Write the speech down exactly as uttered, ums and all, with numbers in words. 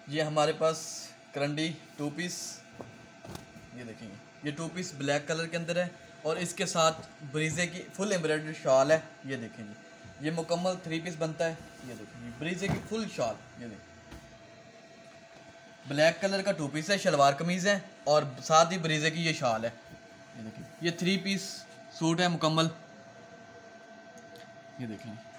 ये हमारे पास करंडी to piece, ये देखेंगे, ये टू पीस ब्लैक कलर के अंदर है और इसके साथ ब्रीजे की फुल एम्ब्रॉयडरी शॉल है। ये देखेंगे, ये मुकम्मल थ्री पीस बनता है। ये देखेंगे ब्रीजे की फुल शॉल, ये देखें ब्लैक कलर का टू पीस है, शलवार कमीज़ है और साथ ही ब्रीजे की ये शॉल है। ये देखिए, ये थ्री पीस सूट है मुकम्मल। ये देखें